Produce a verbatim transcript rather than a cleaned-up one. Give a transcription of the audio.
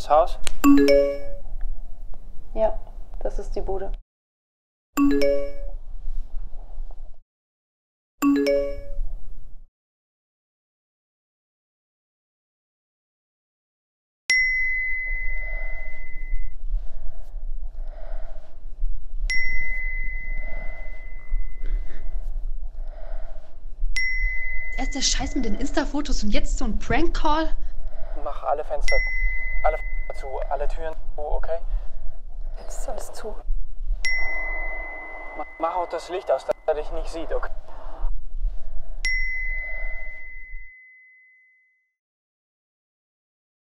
Haus? Ja, das ist die Bude. Erst der Scheiß mit den Insta-Fotos und jetzt so ein Prank-Call? Mach alle Fenster, alle Fenster zu, alle Türen zu, okay? Jetzt ist alles zu. Mach auch das Licht aus, dass er dich nicht sieht, okay?